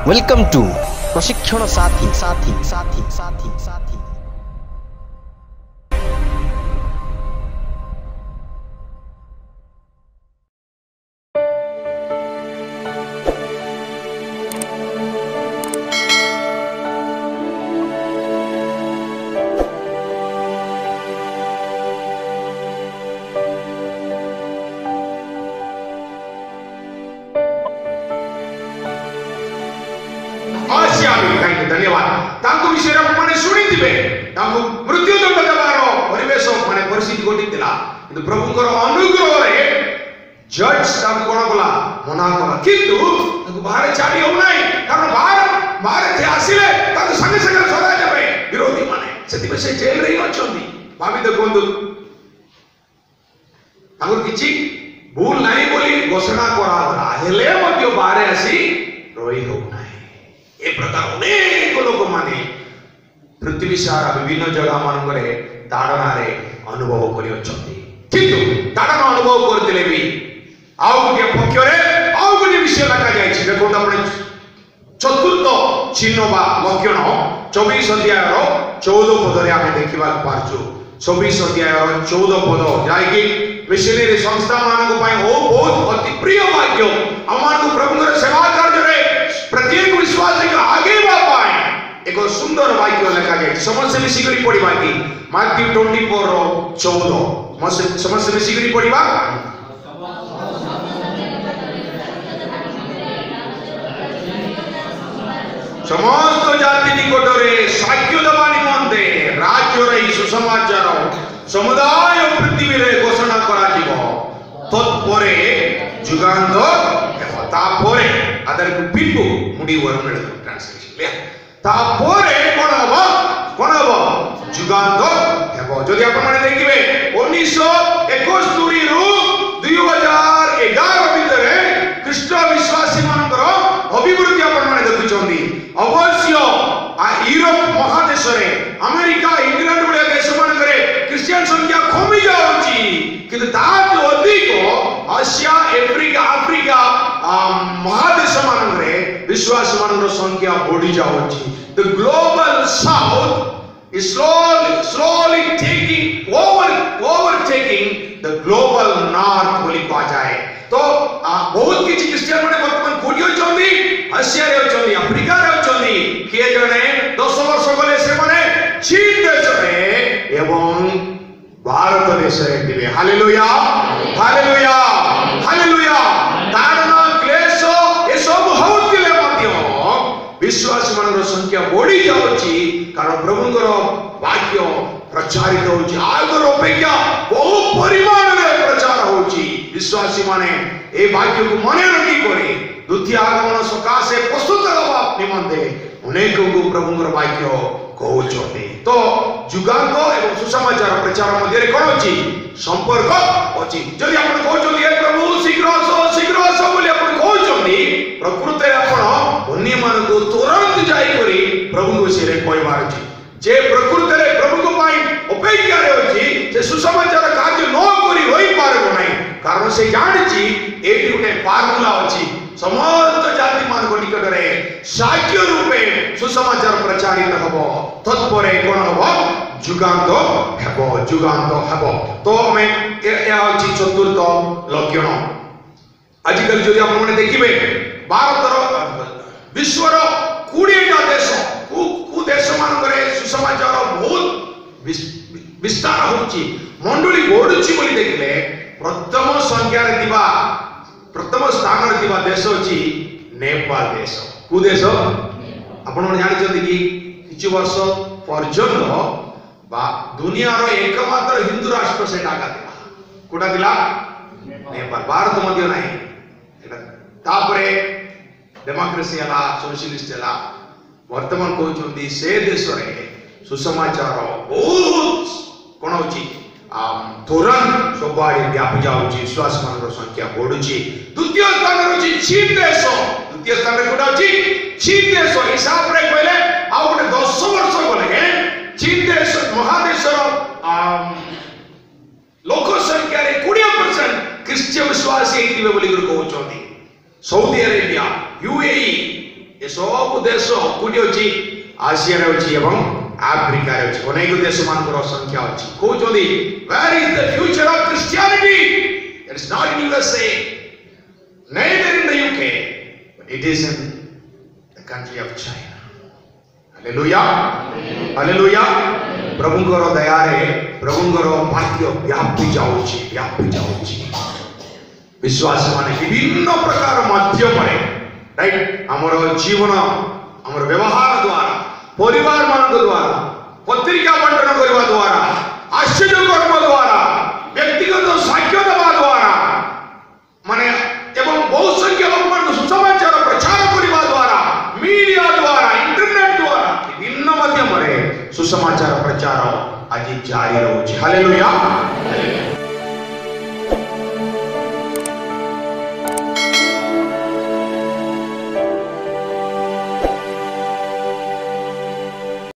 Welcome to प्रशिक्षण साथी साथी साथी साथी साथी। धन्यवाद तांको विषय माने शुणिथिबे तांको मृत्युदंड देवार परिवेश माने परिस्थिति घटिथिला किंतु प्रभुଙ୍କର अनुग्रहरे जज तांको कोन कला मना कला किंतु तांको बाहर छाडी हो नाही कारण बाहर थे आसिले तांको संगे संगे सदा देबे विरोधी माने सेति से जेल रे अछंती भाभी देखंतु तांको किछि भूल नाही बोली घोषणा करा हेले मध्य बाहर आसी रोई हो नाही। ए प्रकार अनेक लोक माने पृथ्वी सारा विभिन्न जगह मानकरे ताड़ना रे अनुभव करि अछंती किंतु ताड़ना अनुभव करथिले भी आउ गोटे पक्ष रे आउ गोटे विषय लगा जाय छै। देखो आपण चतुर्थ चिन्ह बा लक्षण 24 अध्याय रो 14 पद रे आमे देखिबा पारछु। 24 अध्याय रो 14 पद जाय कि मिशनरी संस्था मानक पय ओ बहुत अति प्रिय वाक्य अमानु प्रभुर सेवा कार्य रे प्रत्येक विश्वासी का आगे पाए एक सुंदर वाक्य लिखा जाए। समस्त मिसी करी पढ़िबा कि मैथ्यू 24 रो 14 समस्त मिसी करी पढ़िबा। समस्त जाति निकटरे साक्ष्य देवा निमंते राज्य रे सुसमाचार समुदाय पृथ्वी रे घोषणा करा जीवो तत्परे जुगान्त तापरे अदर पिंपु मुडी वरमेळ ट्रांसलेशन तापरे कोन हबो जुगान्त हेबो। जदि आपण माने देखिबे 1971 रु 2011 भितरे ख्रीष्ट विश्वासी मानकर अभिवृद्धि आपण माने देखुचोंदी। अवश्य यूरोप महादेश रे अमेरिका इंग्लैंड बडे देश मानकरे क्रिश्चियन संख्या कमी जाउची किंतु तातो अधिक एशिया अफ्रीका महादेश मानकरे विश्वास मानकर संख्या बढ़ी जाउची। The global south is slowly taking overtaking the global north बोली कहा जाए। तो बहुत किछि क्रिश्चियन माने वर्तमान कोडी होचोंदी एशिया रे होचोंदी अफ्रीका रे होचोंदी के जने 10 वर्ष गले से माने चीन देश रे एवं भारत देश रे दिबे। Hallelujah hallelujah hallelujah. तारणा क्लेश ए सब होतिले मध्य विश्वास मानकर संख्या बढ़ी जाउची कारण प्रभुଙ୍କର वाक्य प्रचारित होउची। आगर अपेक्षा बहु परिमाण रे प्रचार होउची। विश्वासी माने ए वाक्य को मने रखी करे द्वितीय आगमन सकाशे प्रस्तुत होबा निमंते अनेक को प्रभुଙ୍କର वाक्य कहउछते। तो जुगांत एवं सुसमाचार प्रचार मध्य रे कोन अछि संपर्क अछि। जदि आपण कहउछली हे प्रभु शीघ्र आसो बोली आपण कहउछली प्रकृति रे आपण अन्य मान को तुरंत जाई करी प्रभु विषय रे कहबार अछि। जे प्रकृति रे प्रभु को पाई अपेक्षा रे अछि से सुसमाचार कार्य न करी होई पारबो नाही कारण से जानिछि एटी गुटे फार्मूला अछि। समस्त जाति मान को निकट रे साक्ष्य रूपे सुसमाचार प्रचारित हबो तत्परे कोन हबो जुगान्त हेबो। तो हमें या अछि चतुर्थ लक्षण। आजिकल जदि आपण माने देखिबे भारत विश्वर 20 टा देश कु देश मान करे सुसमाचार बहुत विस्तार होची मंडली बढ़ुची बोली देखले प्रथम संख्या रे दिबा प्रथम स्थान रे दिबा देश अछि नेपाल देश। कु देश आपण माने जानि छथि कि किछु वर्ष पर्यंत बा दुनिया रो एकमात्र हिंदू राष्ट्र से डाका दिला कोडा दिला नेपाल भारत मध्य नाही एटा तापरे डेमोक्रेसी हला सोशलिस्ट हला वर्तमान कहउछन्ती से देश रे सुसमाचार बहुत कोन होची तुरंत सबआडे व्यापी जाउची विश्वास मानकर संख्या बढ़ुची। द्वितीय स्थान रे होची चीन देश। द्वितीय स्थान रे कोडा होची चीन देश। हिसाब रे कहले आ गोटे 10 वर्ष गले चीन देश महादेश लोक संख्या रे 20% क्रिश्चियन विश्वासी हेतिबे बोली कहउछन्ती। सऊदी अरेबिया यूएई ये सब देश कोटी अछि आसिया रे अछि एवं अफ्रीका रे अछि अनेक देश मानकर संख्या अछि कहउछोदी where is the future of Christianity it is not in USA neither in the UK but it is in the country of China hallelujah hallelujah प्रभुଙ୍କର दयारे प्रभुଙ୍କର वाक्य व्यापी जाउछि विश्वास माने विभिन्न प्रकार माध्यम रे राइट हमर जीवन हमर व्यवहार द्वारा परिवार मान द्वारा पत्रिका बंटन करबा द्वारा आश्चर्य कर्म द्वारा